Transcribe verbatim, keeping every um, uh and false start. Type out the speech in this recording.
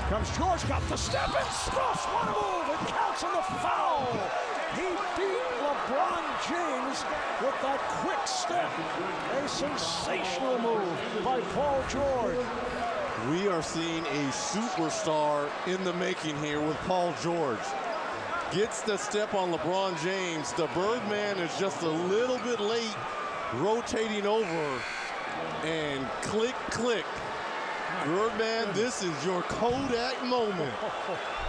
Comes George, got the step and stuffs. What a move! It counts in the foul. He beat LeBron James with that quick step. A sensational move by Paul George. We are seeing a superstar in the making here with Paul George. Gets the step on LeBron James. The Birdman is just a little bit late, rotating over, and click, click. Birdman, this is your Kodak moment.